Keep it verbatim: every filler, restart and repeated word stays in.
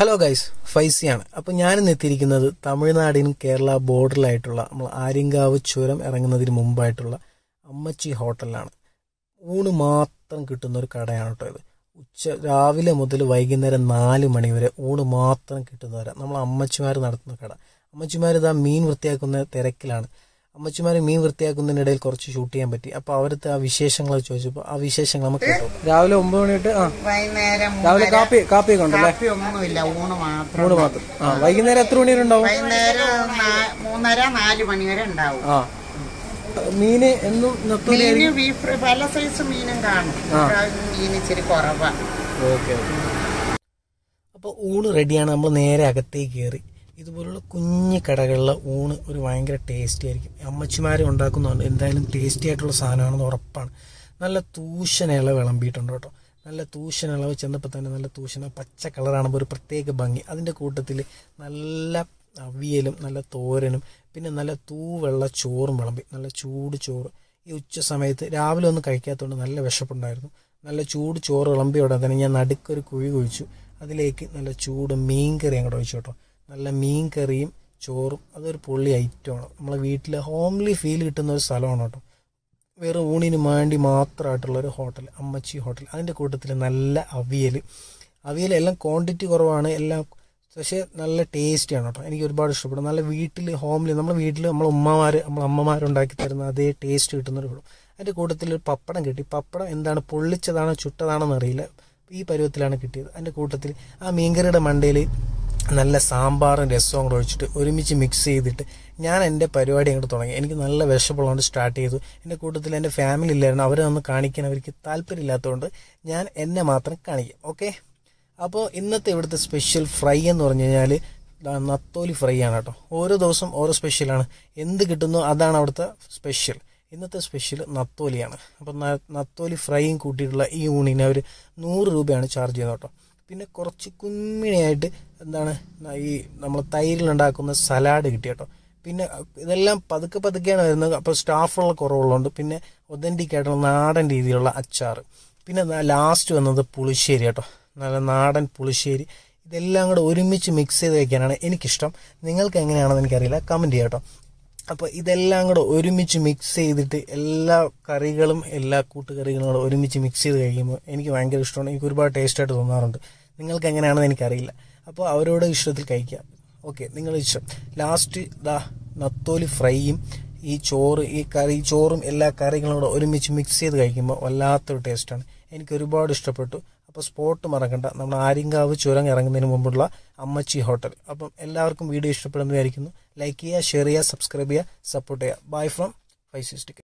Hello guys, ഫൈസിയാണ്. അപ്പോൾ ഞാനിന്ന് എത്തിയിരിക്കുന്നത് തമിഴ്നാടിനും കേരള ബോർഡറിലായിട്ടുള്ള നമ്മൾ ആര്യങ്കാവ് ചുരം ഇറങ്ങുന്നതിന് മുമ്പായിട്ടുള്ള അമ്മച്ചി ഹോട്ടലിലാണ്. ഊണ് മാത്രം കിട്ടുന്ന ഒരു കടയാണ് കേട്ടോ ഇത്. ഉച്ച രാവിലെ മുതൽ വൈകുന്നേരം നാല് മണി വരെ ഊണ് മാത്രം കിട്ടുന്നവരാണ് നമ്മൾ അമ്മച്ചിമാർ നടത്തുന്ന കട. അമ്മച്ചിമാർ ഇതാ മീൻ വൃത്തിയാക്കുന്ന തിരക്കിലാണ്. അമ്മച്ചിമാർ മീൻ വൃത്തിയാക്കുന്നതിനിടയിൽ കുറച്ച് ഷൂട്ട് ചെയ്യാൻ പറ്റി. അപ്പൊ അവരത്തെ ആ വിശേഷങ്ങൾ ചോദിച്ചപ്പോൾ ആ വിശേഷങ്ങൾ നമുക്ക് കേട്ടോ. രാവിലെ ഒമ്പത് മണി തൊട്ട് വൈകുന്നേരം രാവിലെ കാപ്പി കാപ്പിയൊക്കെ ഉണ്ടല്ലേ? ഒന്നുമില്ല, ഊണ് മാത്രം. ഊണ് മാത്രം. ആ വൈകുന്നേരം എത്ര മണി വരെ ഉണ്ടാവും? വൈകുന്നേരം മൂന്നര നാല് മണി വരെ ഉണ്ടാവും. ആ മീന് എന്നും മീന് ബീഫ് പല സൈസ് മീനും കാണും. മീൻ ഇച്ചിരി കുറവാണ്. Okay okay. അപ്പൊ ഊണ് റെഡിയാണ്. നമ്മൾ നേരെ അകത്തേക്ക് കയറി. ഇതുപോലുള്ള കുഞ്ഞു കടകളിലെ ഊണ് ഒരു ഭയങ്കര ടേസ്റ്റി ആയിരിക്കും. അമ്മച്ചിമാരെ ഉണ്ടാക്കുന്നുണ്ട്. എന്തായാലും ടേസ്റ്റി ആയിട്ടുള്ള സാധനമാണെന്ന് ഉറപ്പാണ്. നല്ല തൂശന ഇളവ് വിളമ്പിയിട്ടുണ്ട് കേട്ടോ. നല്ല തൂശന ഇളവ് ചെന്നപ്പോൾ തന്നെ നല്ല തൂശന പച്ച കളറാണുമ്പോൾ ഒരു പ്രത്യേക ഭംഗി. അതിൻ്റെ കൂട്ടത്തിൽ നല്ല അവിയലും നല്ല തോരനും പിന്നെ നല്ല തൂവെള്ള ചോറും വിളമ്പി. നല്ല ചൂട് ചോറ്. ഈ ഉച്ച സമയത്ത് രാവിലെ ഒന്നും കഴിക്കാത്തതുകൊണ്ട് നല്ല വിശപ്പുണ്ടായിരുന്നു. നല്ല ചൂട് ചോറ് വിളമ്പിയോടെ തന്നെ ഞാൻ നടുക്കൊരു കുഴി കുഴിച്ചു. അതിലേക്ക് നല്ല ചൂട് മീൻ കറി അങ്ങോട്ട് ഒഴിച്ചു കേട്ടോ. നല്ല മീൻ കറിയും ചോറും അതൊരു പൊള്ളി ഐറ്റമാണ്. നമ്മളെ വീട്ടിൽ ഹോംലി ഫീൽ കിട്ടുന്ന ഒരു സ്ഥലമാണ് കേട്ടോ. വേറെ ഊണിന് വേണ്ടി മാത്രമായിട്ടുള്ളൊരു ഹോട്ടൽ, അമ്മച്ചി ഹോട്ടൽ. അതിൻ്റെ കൂട്ടത്തിൽ നല്ല അവിയൽ അവിയൽ എല്ലാം ക്വാണ്ടിറ്റി കുറവാണ് എല്ലാം, പക്ഷേ നല്ല ടേസ്റ്റിയാണ് കേട്ടോ. എനിക്ക് ഒരുപാട് ഇഷ്ടപ്പെടും. നല്ല വീട്ടിൽ ഹോംലി നമ്മളെ വീട്ടിൽ നമ്മളെ ഉമ്മമാർ നമ്മളെ അമ്മമാരുണ്ടാക്കി തരുന്ന അതേ ടേസ്റ്റ് കിട്ടുന്നൊരു കൂടും. അതിൻ്റെ കൂട്ടത്തിൽ ഒരു പപ്പടം കിട്ടി. പപ്പടം എന്താണ്, പൊള്ളിച്ചതാണോ ചുട്ടതാണോന്ന് അറിയില്ല, ഈ പരുവത്തിലാണ് കിട്ടിയത്. അതിൻ്റെ കൂട്ടത്തിൽ ആ മീൻകറിയുടെ മണ്ടയിൽ നല്ല സാമ്പാറും രസവും കൂടെ ഒഴിച്ചിട്ട് ഒരുമിച്ച് മിക്സ് ചെയ്തിട്ട് ഞാൻ എൻ്റെ പരിപാടി അങ്ങോട്ട് തുടങ്ങി. എനിക്ക് നല്ല വിശപ്പുള്ളതുകൊണ്ട് സ്റ്റാർട്ട് ചെയ്തു. എൻ്റെ കൂട്ടത്തിൽ എൻ്റെ ഫാമിലി ഇല്ലായിരുന്നു. അവരെ ഒന്ന് കാണിക്കാൻ അവർക്ക് താല്പര്യമില്ലാത്തതുകൊണ്ട് ഞാൻ എന്നെ മാത്രം കാണിക്കാം. ഓക്കെ. അപ്പോൾ ഇന്നത്തെ ഇവിടുത്തെ സ്പെഷ്യൽ ഫ്രൈ എന്ന് പറഞ്ഞു കഴിഞ്ഞാൽ നത്തോലി ഫ്രൈ ആണ് കേട്ടോ. ഓരോ ദിവസം ഓരോ സ്പെഷ്യലാണ്. എന്ത് കിട്ടുന്നോ അതാണ് അവിടുത്തെ സ്പെഷ്യൽ. ഇന്നത്തെ സ്പെഷ്യൽ നത്തോലിയാണ്. അപ്പം നത്തോലി ഫ്രൈയും കൂട്ടിയിട്ടുള്ള ഈ ഊണിന് അവർ നൂറ് രൂപയാണ് ചാർജ് ചെയ്യുന്നത് കേട്ടോ. പിന്നെ കുറച്ച് കുമ്മിണിയായിട്ട് എന്താണ് ഈ നമ്മൾ തൈരിലുണ്ടാക്കുന്ന സലാഡ് കിട്ടി കേട്ടോ. പിന്നെ ഇതെല്ലാം പതുക്കെ പതുക്കെയാണ് വരുന്നത്. അപ്പോൾ സ്റ്റാഫുള്ള കുറവുള്ളതുകൊണ്ട് പിന്നെ ഒതൻറ്റിക് ആയിട്ടുള്ള നാടൻ രീതിയിലുള്ള അച്ചാർ. പിന്നെ ലാസ്റ്റ് വന്നത് പുളിശ്ശേരി കേട്ടോ. നല്ല നാടൻ പുളിശ്ശേരി. ഇതെല്ലാം കൂടെ ഒരുമിച്ച് മിക്സ് ചെയ്ത് വയ്ക്കാനാണ് എനിക്കിഷ്ടം. നിങ്ങൾക്ക് എങ്ങനെയാണെന്ന് എനിക്കറിയില്ല, കമൻറ്റ് ചെയ്യാം കേട്ടോ. അപ്പോൾ ഇതെല്ലാം കൂടെ ഒരുമിച്ച് മിക്സ് ചെയ്തിട്ട് എല്ലാ കറികളും എല്ലാ കൂട്ടുകറികളും കൂടെ ഒരുമിച്ച് മിക്സ് ചെയ്ത് കഴിക്കുമ്പോൾ എനിക്ക് ഭയങ്കര ഇഷ്ടമാണ്. എനിക്ക് ഒരുപാട് ടേസ്റ്റായിട്ട് തോന്നാറുണ്ട്. നിങ്ങൾക്ക് എങ്ങനെയാണെന്ന് എനിക്കറിയില്ല. അപ്പോൾ അവരോട് ഇഷ്ടത്തിൽ കഴിക്കാം. ഓക്കെ, നിങ്ങളുടെ ഇഷ്ടം. ലാസ്റ്റ് ദാ നത്തോലി ഫ്രൈയും ഈ ചോറ് ഈ കറി ചോറും എല്ലാ കറികളും കൂടെ ഒരുമിച്ച് മിക്സ് ചെയ്ത് കഴിക്കുമ്പോൾ വല്ലാത്തൊരു ടേസ്റ്റാണ്. എനിക്ക് ഒരുപാട് ഇഷ്ടപ്പെട്ടു. അപ്പോൾ സ്പോട്ട് മറക്കണ്ട, നമ്മൾ ആര്യങ്കാവ് ചുരം ഇറങ്ങുന്നതിന് മുമ്പുള്ള അമ്മച്ചി ഹോട്ടൽ. അപ്പം എല്ലാവർക്കും വീഡിയോ ഇഷ്ടപ്പെടുന്നു വിചാരിക്കുന്നു. ലൈക്ക് ചെയ്യുക, ഷെയർ ചെയ്യുക, സബ്സ്ക്രൈബ് ചെയ്യുക, സപ്പോർട്ട് ചെയ്യുക. Bye from five sixty.